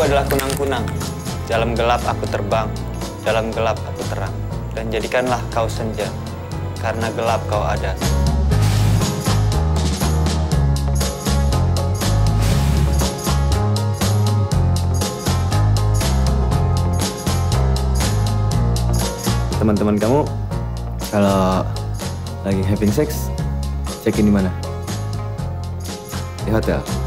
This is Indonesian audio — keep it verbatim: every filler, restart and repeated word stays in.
adalah kunang-kunang. Dalam gelap aku terbang, dalam gelap aku terang. Dan jadikanlah kau senja, karena gelap kau ada. Teman-teman kamu kalau lagi having sex, check-in di mana? Di hotel.